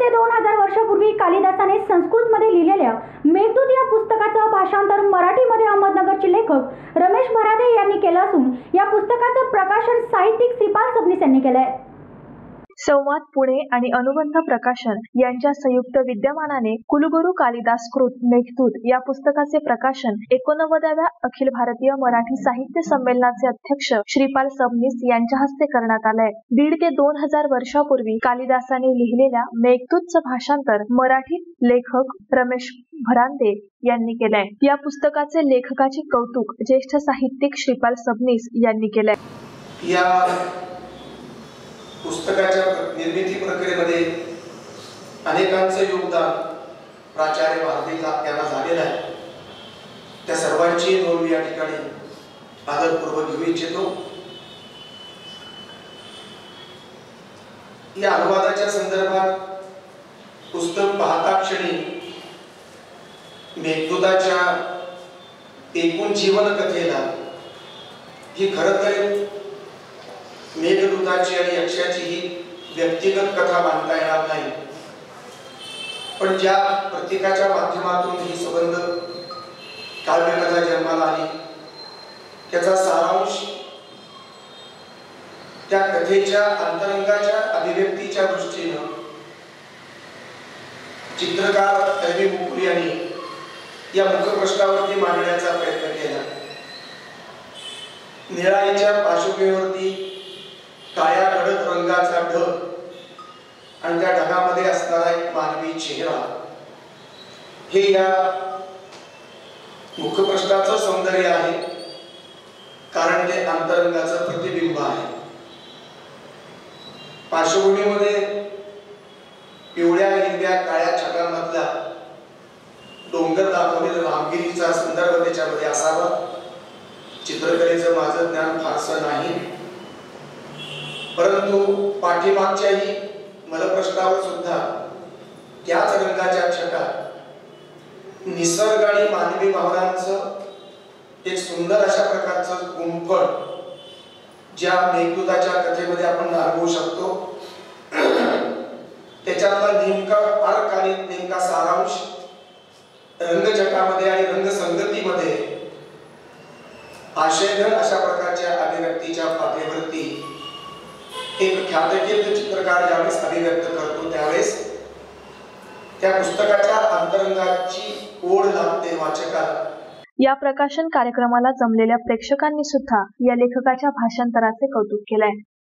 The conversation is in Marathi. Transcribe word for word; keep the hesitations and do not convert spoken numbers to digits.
ते दोन हजार वर्षापूर्वी कालिदासाने संस्कृतमध्ये लिहिलेल्या मेघदूत या पुस्तकाचं भाषांतर मराठीमध्ये अहमदनगरचे लेखक रमेश भरादे यांनी केलं असून या पुस्तकाचं प्रकाशन साहित्यिक श्रीपाल सबनीस यांनी केलंय। संवाद पुणे आणि अनुबंध प्रकाशन यांच्या संयुक्त विद्यमानाने कुलगुरू कालिदास कृत मेघदूत या पुस्तकाचे प्रकाशन एकोणनव्वदाव्या अखिल भारतीय मराठी साहित्य संमेलनाचे अध्यक्ष श्रीपाल सबनीस यांच्या हस्ते करण्यात आलंय। दीड ते दोन हजार वर्षापूर्वी कालिदासाने लिहिलेल्या मेघदूतचं भाषांतर मराठीत लेखक रमेश भरांदे यांनी केलंय। या पुस्तकाचे लेखकाचे कौतुक ज्येष्ठ साहित्यिक श्रीपाल सबनीस यांनी केलंय। या पुस्तकाच्या निर्मिती प्रक्रियेमध्ये अनेकांचं योगदान प्राचार्य भारतीला यांना झालेलं आहे। त्या सर्वांची नोंद या ठिकाणी आदरपूर्वक घेऊ इच्छितो। या अनुवादाच्या संदर्भात पुस्तक पाहता क्षणी मेघदूताच्या एकूण जीवन कथेला ही खरं तर मेघदूताची आणि यक्षाची ही व्यक्तिगत कथा मानता येणार नाही, पण ज्या प्रतीकाच्या माध्यमातून ही संबंध काव्यकथा जन्माला आली त्याचा सारांश त्या कथेच्या अंतरंगाच्या अभिव्यक्तीच्या दृष्टीनं चित्रकार रवी मुकुल यांनी या मुखपृष्ठावरती मांडण्याचा प्रयत्न केला। निळाईच्या पार्श्वभूमीवरती काळ्या गडद रंगाचा ढग आणि त्या ढगामध्ये असणारा एक मानवी चेहरा हे या मुखपृष्ठाचं सौंदर्य आहे, कारण ते अंतरंगाचं प्रतिबिंब आहे। पार्श्वभूमीमध्ये पिवळ्या हिरव्या काळ्या छटांमधला डोंगर दाखवलेला रामगिरीचा संदर्भ त्याच्यामध्ये असावा। चित्रकलेचं माझं ज्ञान फारसं नाही, परंतु पाठीमागच्याही मलपृष्ठावर सुद्धा त्याच रंगाच्या छटा निसर्ग आणि मानवी भावनांचं एक सुंदर अशा प्रकारचं गुंफण ज्या मेघदूताच्या कथेमध्ये आपण अनुभवू शकतो। त्याच्यातला नेमका अर्क आणि नेमका सारांश रंगछटामध्ये आणि रंगसंगतीमध्ये आशयघन अशा प्रकारच्या अभिव्यक्तीच्या पातळीवरती एक ख्यातकीय चित्रकार ज्यावेळेस अभिव्यक्त करतो त्यावेळेस त्या पुस्तकाच्या अंतरंगाची ओढ लागते वाचकाला। या प्रकाशन कार्यक्रमाला जमलेल्या प्रेक्षकांनी सुद्धा या लेखकाच्या भाषांतराचे कौतुक केलंय।